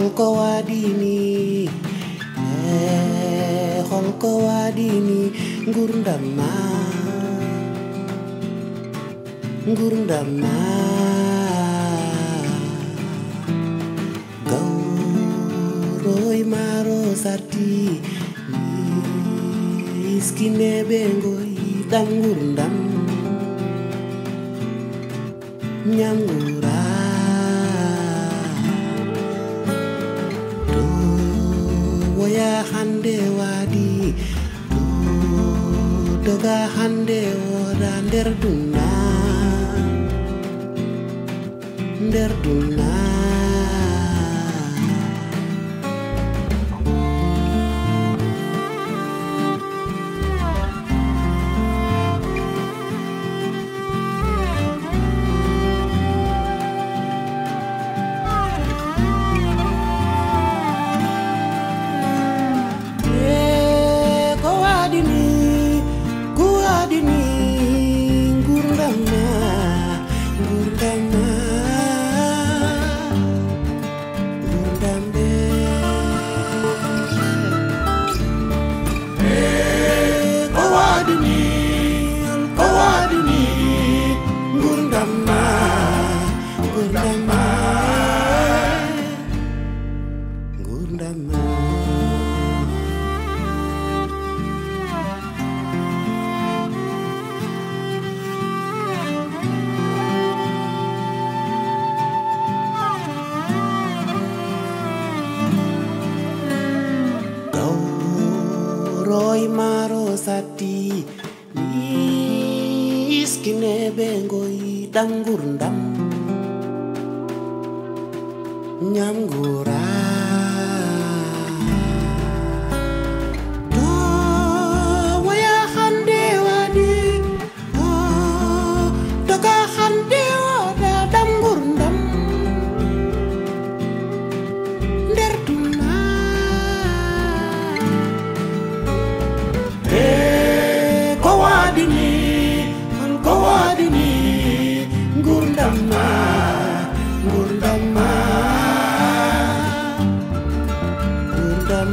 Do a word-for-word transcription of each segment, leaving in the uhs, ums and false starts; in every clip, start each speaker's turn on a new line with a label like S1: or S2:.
S1: holko waɗini e holko waɗini gurdam ma gurdam ma gawroy maro sarti miskineɓe goyiɗam gurdam nyamgura do woya hande wadi do doga hande woda nder dunna nder dunna roy maro sati miskineɓe goyiɗam gurdam nyamgura do woya hande waɗi o doga hande woda ɗam gurdam nder dunna ko waɗini holko waɗini gurdam ma gurdam ma gurdam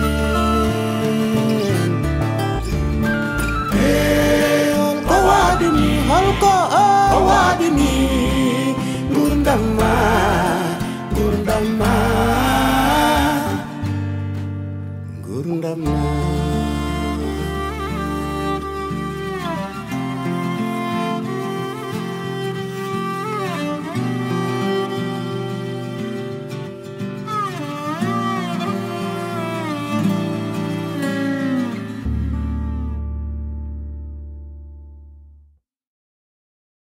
S1: men holko waɗini holko waɗini gurdam ma gurdam ma gurdam ma